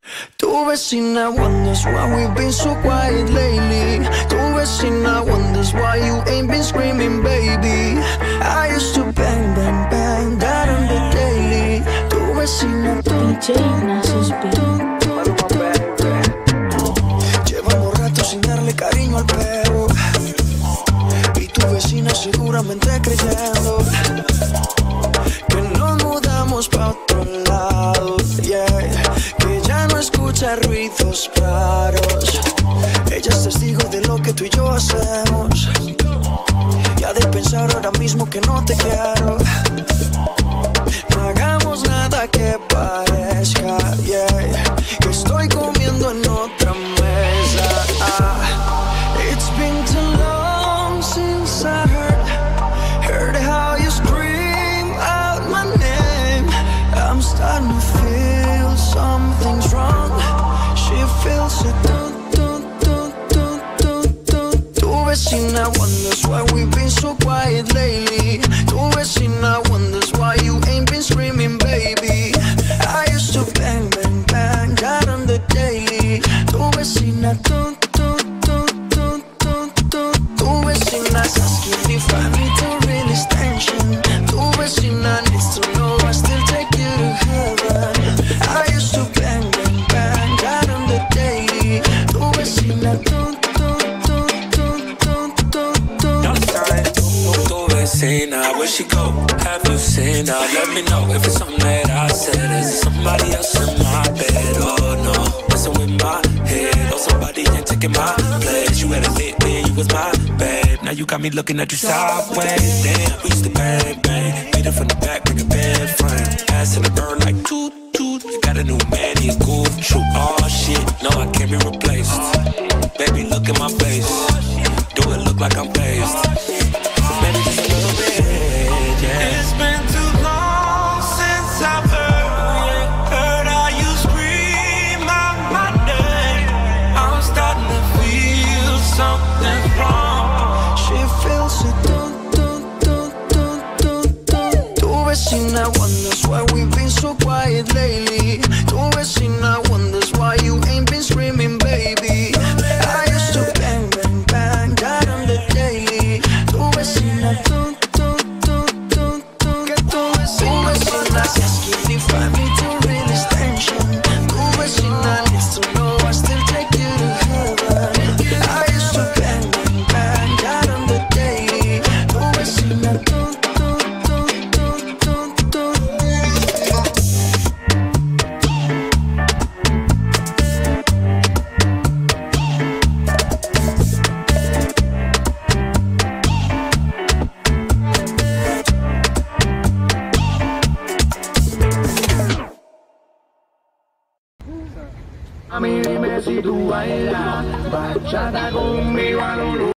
Tu vecina wonders why we've been so quiet lately. Tu vecina wonders why you ain't been screaming, baby. I used to bang, bang, bang, that on the daily. Tu vecina llevamos rato sin darle cariño al perro. Y tu vecina seguramente creyendo que nos mudamos pa' otro lado, yeah. Que ya no escucha ruidos raros. Ella es testigo de lo que tú y yo hacemos. Y ha de pensar ahora mismo que no te quiero. No hagamos nada que parezca, yeah, que estoy comiendo en otra mesa. It's been too long since I heard how you scream out my name. I'm starting to feel something's wrong. She feels it. Tu vecina wonders why we've been so quiet lately. Tu vecina wonders why you ain't been screaming, baby. I used to bang, bang, bang, that on the daily. Tu vecina, tu vecina's asking if I need to release tension. Tu vecina needs to know I still take you to heaven. I used to bang, bang, bang, that on the daily. Tu vecina, Vecina, where she go? Have you seen her? Let me know if it's something that I said. Is it somebody else in my bed? Oh no, messing with my head. Oh, somebody ain't taking my place. You had a lit me, you was my babe. Now you got me looking at you sideways. Damn, we used to bang, bang. Beat it from the back, make a bed frame. Ass in the burn like toot, toot. You got a new man, he a cool. Shoot, oh shit, no, I can't be replaced. Baby, look at my face. Do it look like I'm phased? Maybe just a little bit, yeah. It's been too long since I've heard how you scream out my name. I'm starting to feel something wrong. she feels it. Tu vecina wonders why we've been so quiet lately. Tu vecina wonders why you ain't been screaming, baby. I used to bang, bang, bang, that on the daily. Tu vecina, que tu vecina's asking if I need to release tension. Tu vecina needs to know I still take you to heaven. I used to bang, bang, bang, that on the daily. Tu vecina, A mí dime si tú bailas bachata conmigo a lo